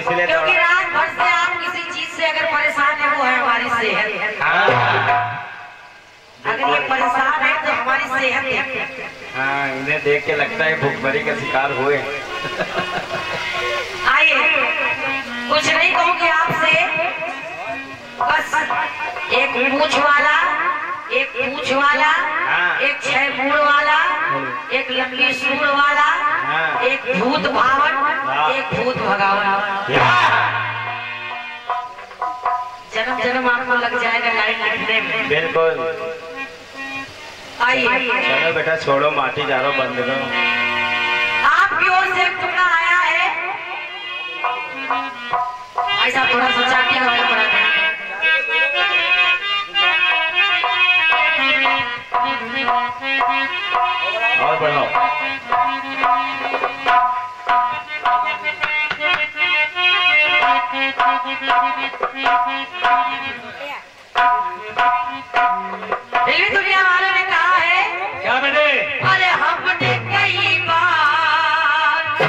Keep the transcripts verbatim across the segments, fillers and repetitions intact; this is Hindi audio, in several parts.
इसलिए क्योंकि रात भर से आप किसी चीज से अगर परेशान है वो है हमारी सेहत। अगर ये परेशान है तो हमारी सेहत है। हाँ, इन्हें देख के लगता है भूखमरी का शिकार हुए। आइए, कुछ नहीं कहूँगी आपसे, बस एक मूंछ वाला, एक पूंछ वाला, एक छह मूड़ वाला, एक लंबी सूंड वाला, एक भूत भावन, एक भूत भगावन। जन्म जन्म आपको लग जाएगा लाइन लिखने में। बिल्कुल। आइए, चलो बेटा छोड़ो, माटी जा रहा बंद करो। आपकी ओर से एक टुकड़ा आया है, ऐसा थोड़ा सा चाटी का पड़ा है। और बढ़ाओ। रेलवे दुनिया वालों ने कहा है क्या बेटे? अरे हमने कई बार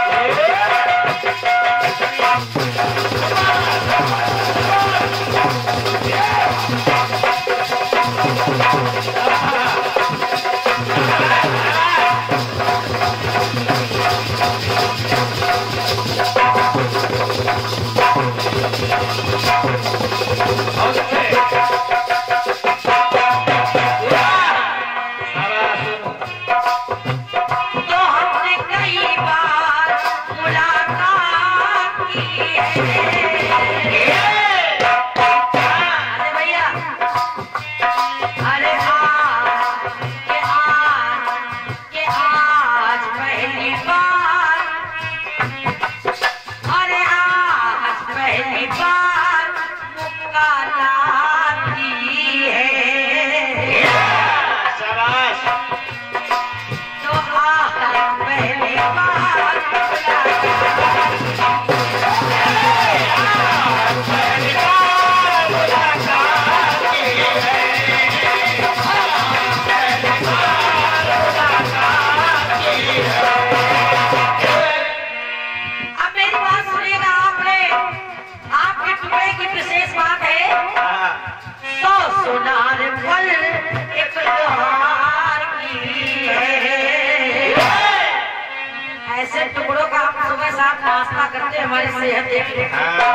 टुकड़ों का हम सुबह साथ नाश्ता करते हमारी सेहत देख।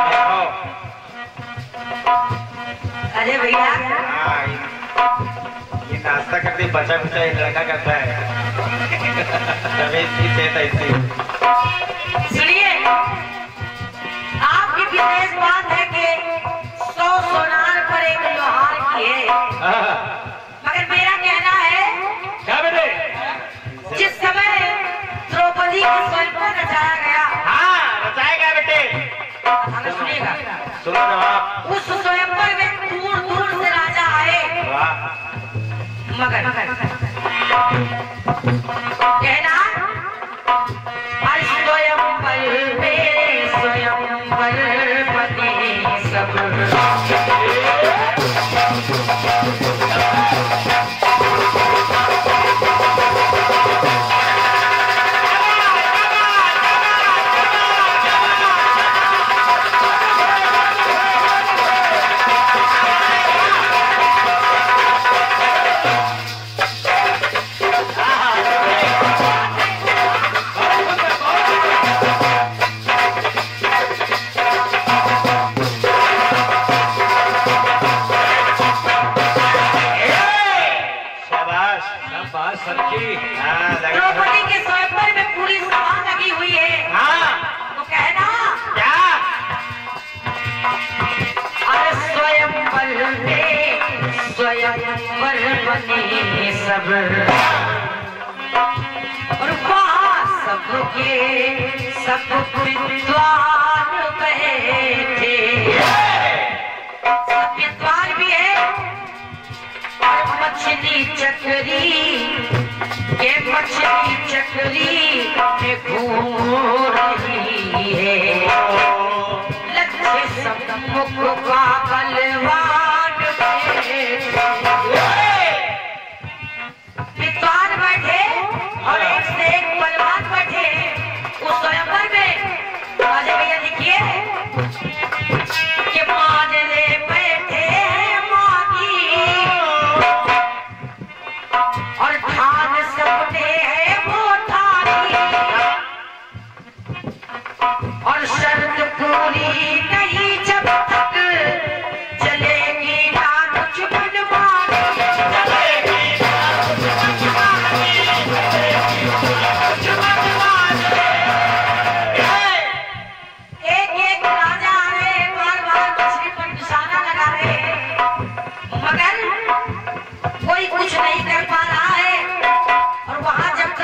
अरे भैया, ये नाश्ता करते बचा कुचा एक लड़का करता है। तभी इसकी सेहत ऐसी। सुनिए, आपकी विशेष बात है कि सौ सोनार पर एक लोहार की है, मगर मेरा कहना है क्या बेटे? जिस समय द्रौपदी को स्वयं को रचाया गया। हाँ, रचाया गया बेटे। हमें सुनिएगा, सुनो जवाब। उस स्वयंवर में दूर दूर से राजा आए, मगर कहना स्वयंवर में स्वयंवर पति सब द्रौपदी के स्वयंवर में पूरी सभा लगी हुई है। हाँ, तो कहना क्या? अरे स्वयंवर में स्वयंवर बने सब, और वहाँ सबके सब विद्वान बैठे, सब विद्वान भी है। और मछली चक्री के मछली चक्री में घूम रही है, लक्ष्य सम्मुख का बलवान विद्वान बैठे और एक से एक बलवान बैठे उस स्वयंवर में। राजा भैया देखिए,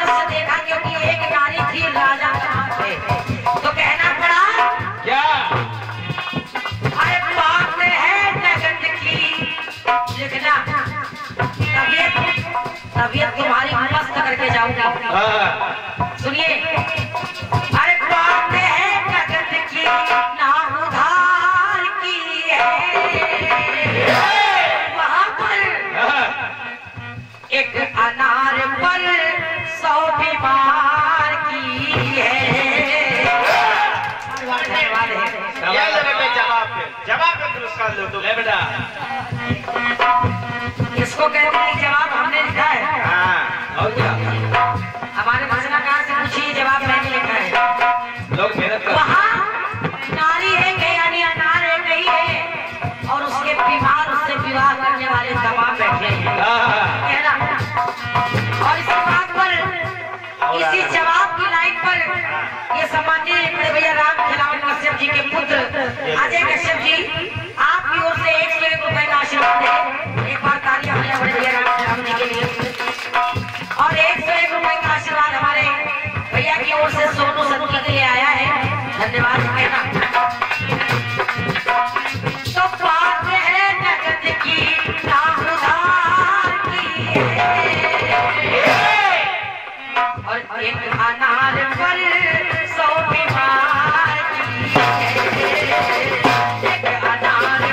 गौर से देखा क्योंकि एक नारी थी राजा तो कहना पड़ा क्या? अरे बात है जगत की लिखना तबीयत तबीयत तुम्हारी मस्त करके जाऊंगा। सुनिए अरे बात है जगत की ना उधार की है वहां पर एक अनार पर सौ बीमार की है। जवाब जवाब पुरस्कार लो तो बेटा। इसको कहते हैं जवाब हमने लिखा है। हाँ और क्या? हमारे भाषणकार से पूछिए जवाब मैंने लिखा है। लोग मेहनत कर वहाँ नारी एक है यानी अनार एक ही है और उसके बीमार उससे विवाह करने वाले तमाम बैठे हैं है ना। और इस बात पर इसी जवाब की लाइन पर ये सम्माननीय बड़े भैया राम खिलावन कश्यप जी के पुत्र अजय कश्यप जी आपकी ओर से एक सौ एक रुपए का आशीर्वाद है। एक बार तालियां भैया बड़े भैया राम खिलावन जी के लिए। और एक सौ एक रुपए का आशीर्वाद हमारे भैया की ओर से सोनू सत्ती के लिए आया है। धन्यवाद कहना। तो बात है जगत की ना उधार की है और एक अनार पर सौ बीमार की है। एक अनार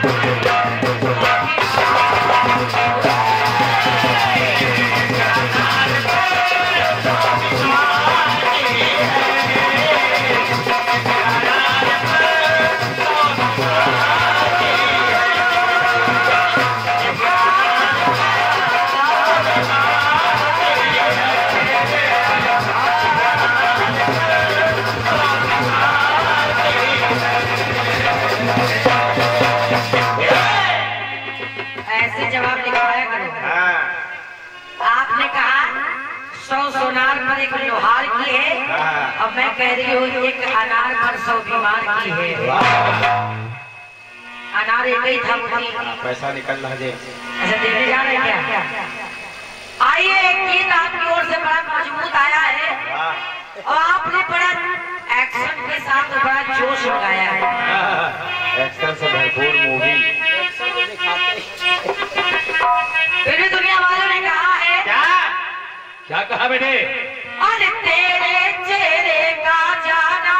सोनार पर एक लोहार की है अब मैं कह रही हूँ एक अनार पर सौ बीमार की है। अनार एक ही था पैसा निकल रहा है। अच्छा देखने जा रहे हैं क्या? आइए एक गीत आपकी ओर से बड़ा मजबूत आया है और आपने बड़ा एक्शन के साथ बड़ा जोश लगाया है। एक्शन से भरपूर मूवी। फिर भी दुनिया वालों ने कहा है क्या क्या कहा बेटे? अरे तेरे चेहरे का जाना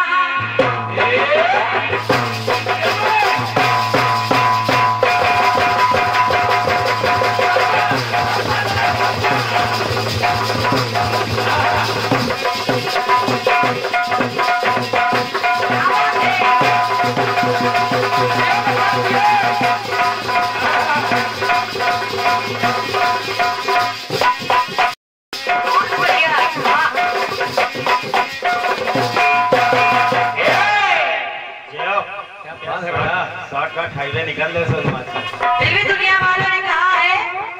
शॉर्टकट हाईवे निकल ले सो। फिर भी दुनिया वालों ने कहा है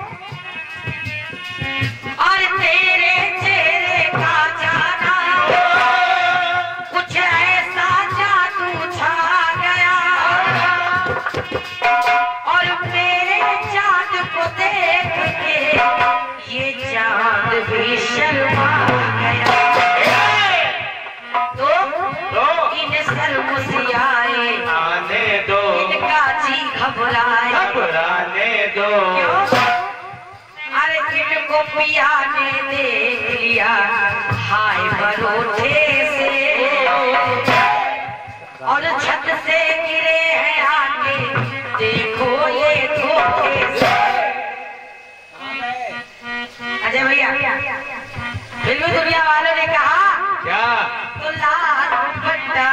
और तेरे चेहरे का जाना कुछ ऐसा जादू छा गया और मेरे चाँद को देख के ये चाँद भी शर्मा गया। तो इन शर्मुसियाए आने दो इनका जी घबराए घबराने दो। अरे जिनको पिया ने देख लिया हाय बरोठे से और छत से गिरे हैं आके देखो ये धोखे से। अजय भैया फिर भी दुनिया वालों ने कहा क्या? तो लाल दुपट्टा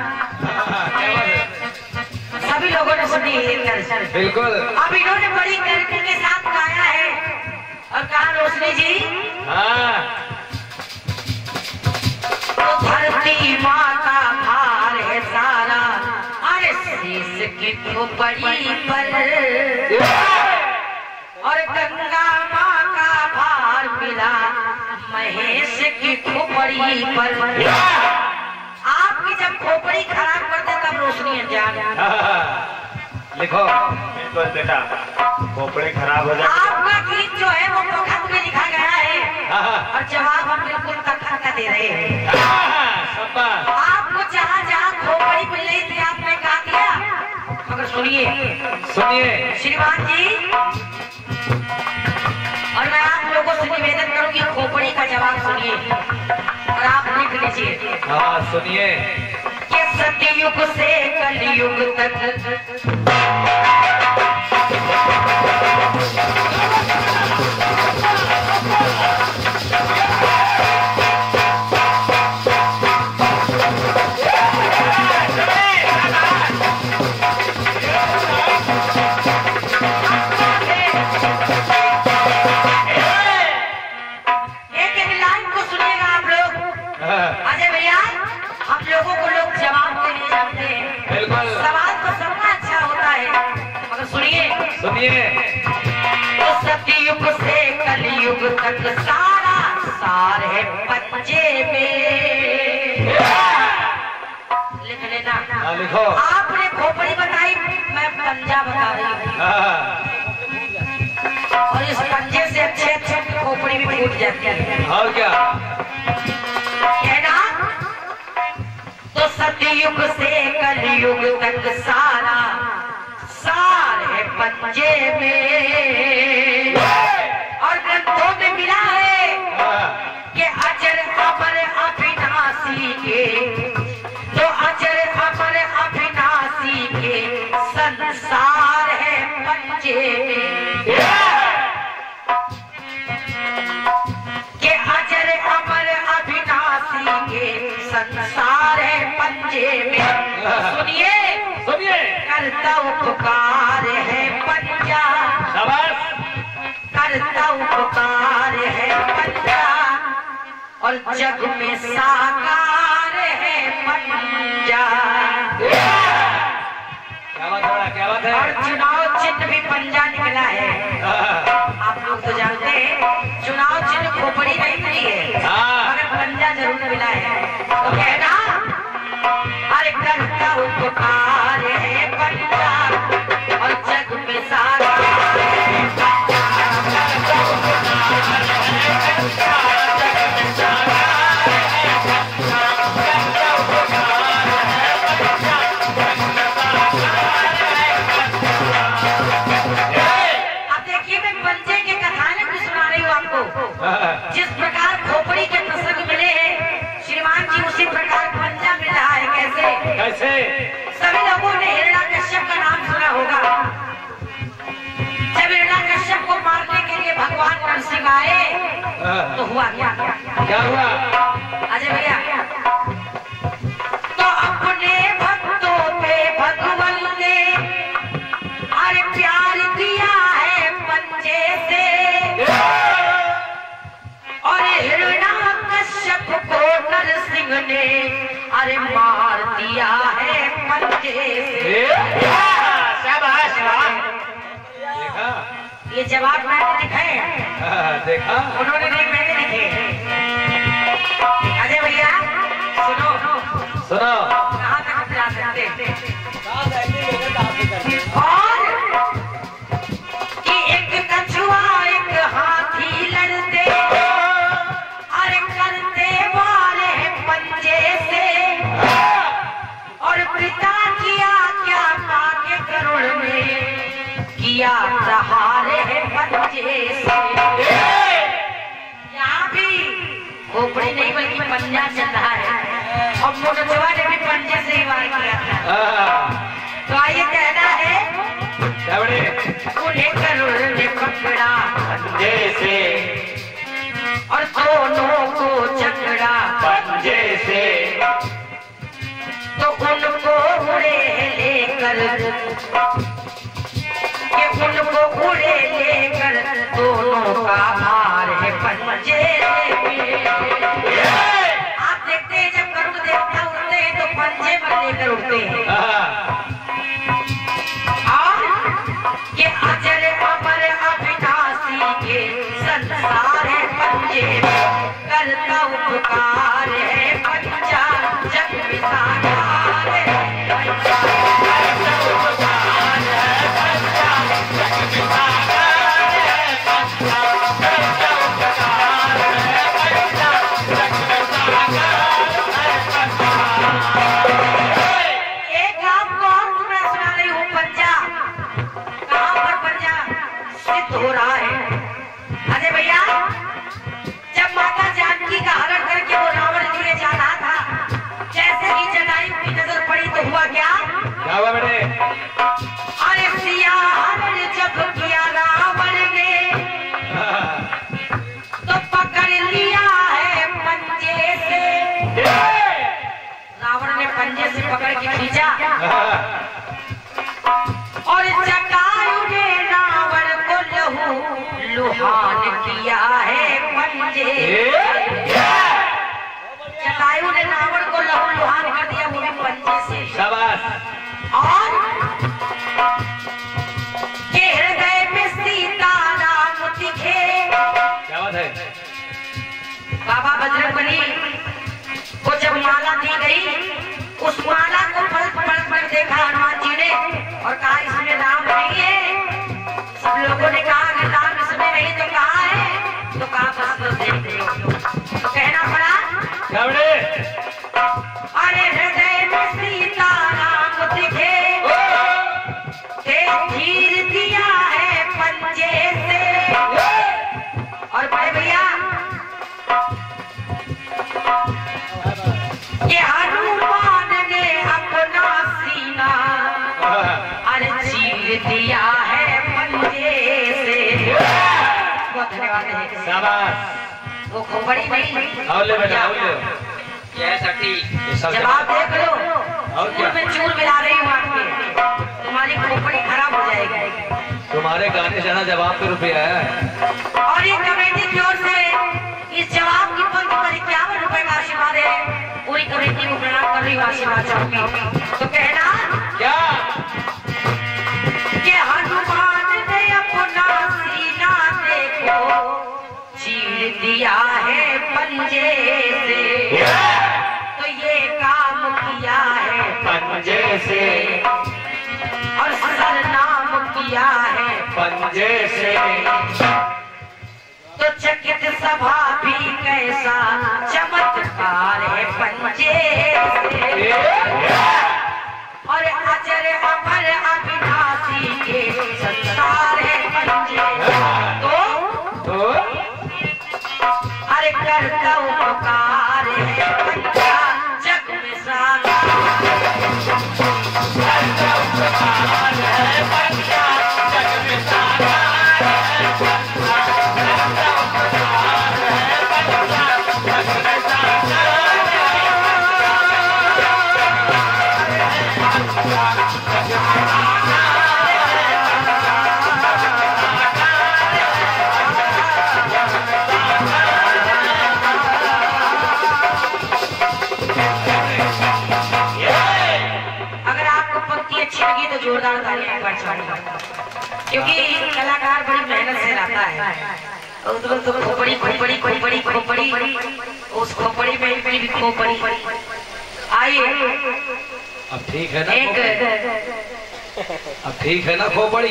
सभी लोगों ने सुनी है। बिल्कुल। अब इन्होंने बड़ी गर्मी के साथ गाया है और कहा रोशनी जी हाँ। तो धरती माता भार है सारा अरे शीश की खोपड़ी पर और गंगा माँ का भार मिला महेश की खोपड़ी पर। आपकी जब खोपड़ी खराब कर दे तब रोशनी जान। लिखो बिल्कुल बेटा खोपड़ी खराब हो जाए। आपका गीत जो है वो खत में लिखा गया है और जवाब हम बिल्कुल तक सुनिए सुनिए श्रीमान जी, और मैं आप लोगों से निवेदन करूं कि खोपड़ी का जवाब सुनिए और आप लिख लीजिए। हाँ सुनिए। कि सतयुग से कलयुग तक सुनिए। तो सतयुग से कलयुग तक सारा सार है पंजे में। लिख लेना। हाँ लिखो। आपने खोपड़ी बताई, मैं पंजा बता रही हूँ। और इस पंजे से अच्छे अच्छे खोपड़ी भी फूट जाती है। और क्या कहना? तो सतयुग से कलयुग तक सारा सार है पंजे में। और ग्रंथों में मिला है कि अजर अमर अविनाशी के, तो अजर अमर अविनाशी के संसार है पंजे में। कि अजर अमर अविनाशी के संसार है पंजे में। सुनिए सुनिए। करता उपकार है पंजा, करता उपकार है पंजा, और जग में साकार है पंजा। क्या बात है, क्या बात है? और चुनाव चिन्ह भी पंजा निकला है। आप लोग तो जानते हैं चुनाव चिन्ह खोपड़ी नहीं मिली है, मगर पंजा जरूर मिला है। तो कहना अरे करता उपकार है पंजा, और जग में सारा अब देखिए, मैं पंजे के कथानक भी सुना रही हूँ आपको। जिस प्रकार खोपड़ी के प्रसंग मिले हैं श्रीमान जी, उसी प्रकार पंजा मिल रहा है। कैसे कैसे? सभी लोगों ने हिरण्यकश्यप का नाम सुना होगा। जब हिरण्यकश्यप को मारने के लिए भगवान नरसिंह आए तो हुआ क्या? क्या हुआ? अजय भैया, तो अपने भक्तों पे भगवान ने अरे प्यार दिया है पंजे से, और हिरण्यकश्यप को नरसिंह ने अरे मार दिया है पंजे से। शाबाश। देखा? ये जवाब मैंने लिखे हैं, देखा? उन्होंने नहीं, मैंने लिखे। अजय भैया सुनो सुनो। कहाँ तक जा सकते? और कि एक कछुआ एक हाथी लड़ते, अरे करते वाले पंजे से, और पिता किया क्या पाके गरुड़ में किया प्रहार है पंजे से। यहाँ भी खोपड़ी नहीं बल्कि पंजा चल रहा है, और मोटचुआ ने भी पंजे से ही वार किया था। तो आइए कहना है उन्हें गरुड़ ने पकड़ा पंजे से, और दोनों को जकड़ा पंजे से, तो उनको उड़े लेकर, कि उनको उड़े लेकर दोनों का भार है पंजे में। आप देखते हैं जब गरुड़ देवता उड़ते हैं तो पंजे पर लेकर उड़ते हैं। और कि अजर अमर अविनाशी के संसार है पंजे में। करता उपकार है पंजा, जग में साकार है पंजा। करता उपकार है पंजा, जग में साकार है पंजा। करता उपकार है पंजा, जग में साकार है पंजा। एक आपको और मैं सुना रही हूँ पंजा। भतीजा। और जटायु ने रावण को लहू लुहान किया है पंजे। जटायु ने रावण को लहू लुहान कर दिया, वो भी पंजे से। शाबाश। और के हृदय में सीता राम दिखे। क्या बात है? बाबा बजरंगबली को जब माला दी गई, उस माला को पलट पलट कर देखा हनुमान जी ने और कहा इसमें राम नहीं है। सब लोगों ने कहा कि राम इसमें नहीं, तो कहा है, तो कहा बस बस देख देखो। तो कहना पड़ा अरे हृदय में सीता राम दिखे, चीर दिया है पंजे से। और बड़े भैया ये हनुमान ने अपना सीना अरे चीर दिया है पंजे से। बहुत धन्यवाद है। शाबाश। वो खोपड़ी नहीं और ले बेटा और ले। यह सटी जवाब देख लो। और क्या मैं चूर मिला रही हूँ आपके, तुम्हारी खोपड़ी खराब हो जाएगी। तुम्हारे गाने से ना जवाब पे रुपया है। और ये कमेटी की ओर से इस जवाब की पंक्ति पर इक्यावन रुपए का आशीर्वाद है। पूरी कमेटी को प्रणाम कर रही हूँ, आशीर्वाद चाहूंगी। तो कहना क्या कि हनुमान ने अपना सीना देखो चीर दिया है पंजे से। तो ये काम किया है पंजे से और सरनाम किया है पंजे से। तो चकित सभा भी कैसा चमत्कार है पंजे से। और अजर अमर अविनाशी के संसार है पंजे। तो, तो? अरे करता उपकार है पंजा जग में सारा। करता उपकार है पंजा जग में सारा। तो जोरदार तालियां बजाइए, क्योंकि कलाकार बड़ी मेहनत से लाता है। और तो तो खोपड़ी खोपड़ी खोपड़ी खोपड़ी उस खोपड़ी में इतनी भी खोपड़ी। आइए अब ठीक है ना? एक अब ठीक है ना खोपड़ी?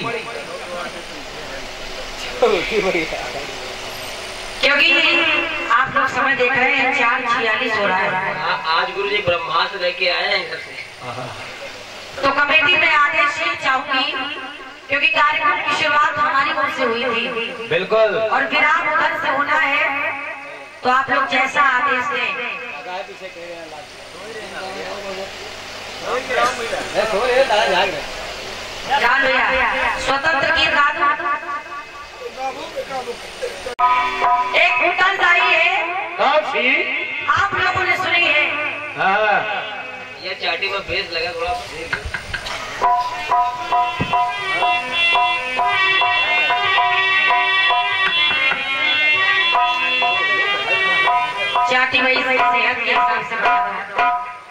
क्योंकि आप लोग समय देख रहे हैं चार छियालीस हो रहा है। आज गुरु जी ब्रह्मास्त्र लेके आए हैं घर से। तो कमेटी में आदेश चाहूंगी, क्योंकि कार्यक्रम की शुरुआत हमारी ओर से हुई थी। बिल्कुल। और विराम उधर से होना है, तो आप लोग जैसा आदेश दें। स्वतंत्र गीत गा दो। एक भूटानदाई है, आप लोगों ने सुनी है। हाँ। ये चाटी में बेस लगा थोड़ा। चाटी वही सेहत के हिसाब से बता।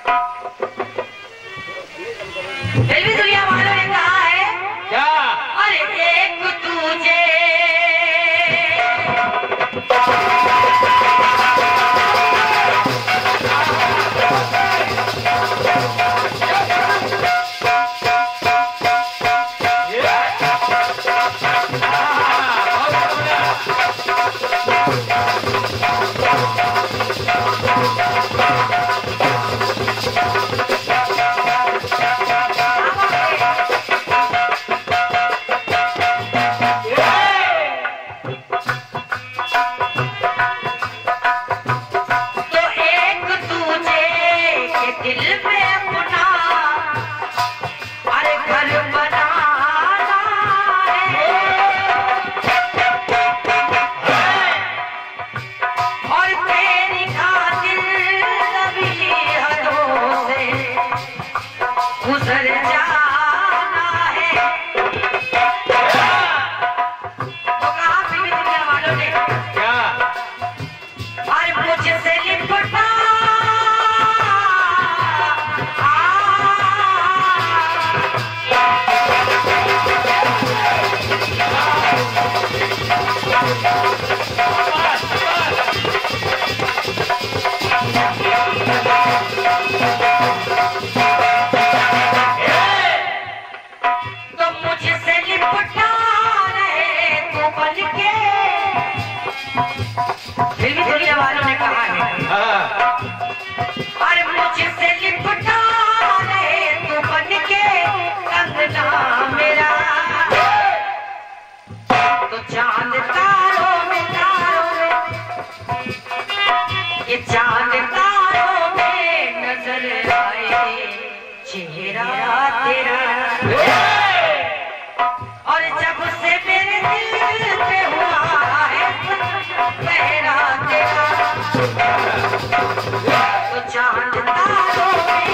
फिल्मी दुनिया वालों ने कहा है क्या? अरे एक तुझे चेहरा तेरा, और जब से मेरे दिल पे हुआ है पहरा तेरा, तो चांद तारों में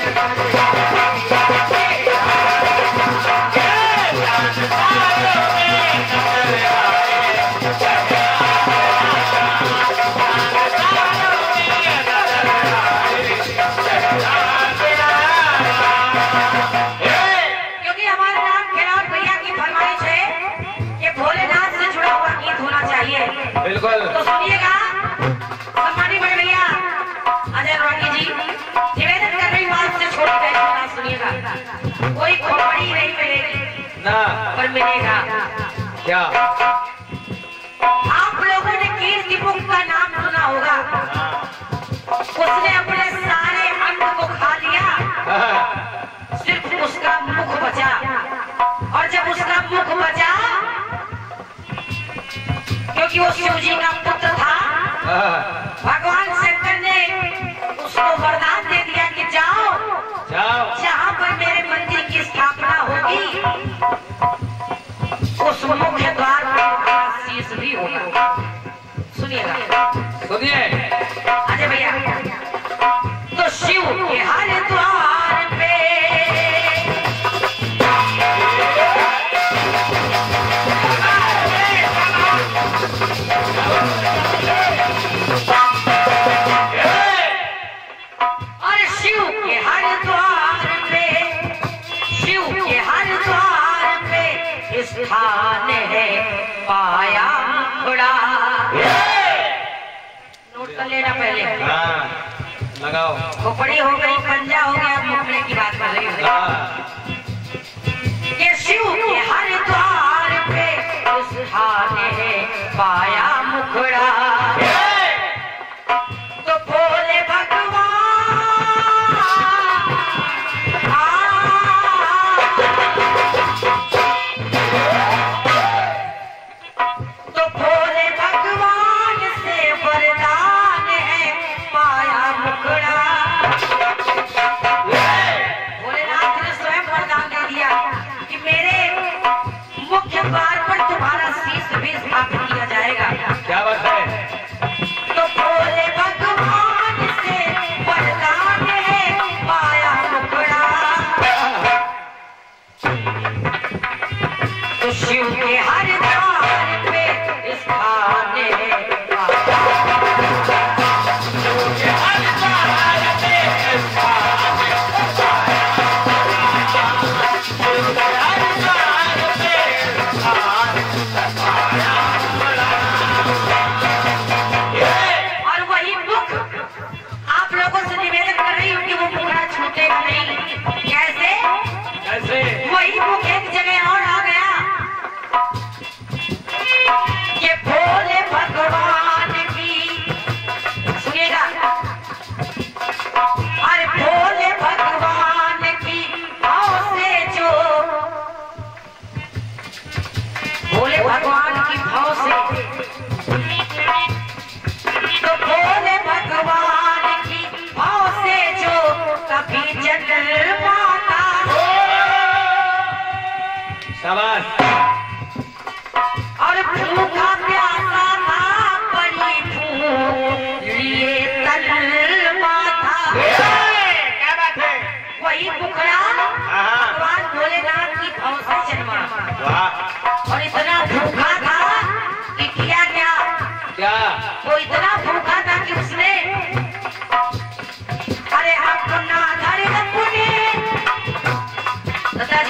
बिल्कुल। तो सुनिएगा सम्मानी बड़े भैया अजय रोहंगी जी निवेदन कर रही हूँ आपसे, छोटी बहन की बात सुनिएगा। कोई खोपड़ी नहीं मिलेगी ना, पर मिलेगा क्या? आप लोगों ने कीर्ति मुख का नाम सुना होगा। उसने अपने सारे अंग को खा लिया, सिर्फ उसका मुख बचा, और जब उसका मुख बचा, क्योंकि वो शिव जी का पुत्र था, भगवान शंकर ने उसको वरदान दे दिया कि जाओ जाओ जहाँ पर मेरे मंदिर की स्थापना होगी उस मुख्य द्वार पर शीश भी होगा। सुनिएगा, सुनिए अजय भैया। तो शिव के हर द्वार पे और शिव के हर द्वार पे, शिव के हर द्वार पे स्थान है पाया मुखड़ा। नोट कर लेना पहले। हाँ, लगाओ। खोपड़ी हो गई, पंजा हो गया, मुखड़े की बात कर रही हूँ। ये शिव के हर द्वार पे स्थान है पाया मुखड़ा, तो भोले भगवान आ, तो भोले भगवान से वरदान है पाया मुखड़ा। भोलेनाथ ने स्वयं वरदान दे दिया कि मेरे मुख्य द्वार पर तुम्हारा शीश भी स्थापित किया जाएगा। क्या बात है? तो भोले भगवान से वरदान है पाया मुखड़ा, तो शिव के हर द्वार पे स्थान है पाया। और वही मुख आप लोगों से निवेदन कर रही हूँ कि वो मुखड़ा छूटेगा नहीं। कैसे? कैसे? वही मुख एक जगह और आ गया। ये भोले भगवान की, सुनिएगा, अरे भोले भगवान की भाव से जो, भोले भगवान की भाव से, तो भोले भगवान की भाव से जो कभी जन्माता, शाबाश। और भूखा प्यासा था बड़ी भूख लिए तलमाता। क्या बात है? वही मुखड़ा भगवान भोलेनाथ की भाव से जन्मा, वाह। और इतना भूखा था कि किया क्या? क्या? वो इतना भूखा था कि उसने अरे अपना धर अपने दादाजी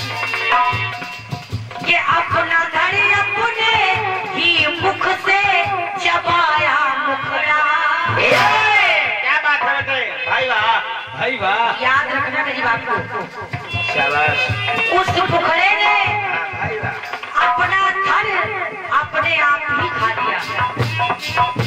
ये अपना धर अपने ही मुख से चबाया मुखड़ा। क्या बात है बेटे? भाई वाह, भाई वाह। याद रखना मेरी बात को। शाबाश। उस मुखड़े ने हाँ, भाई वाह। अपना धन अपने आप ही खा लिया।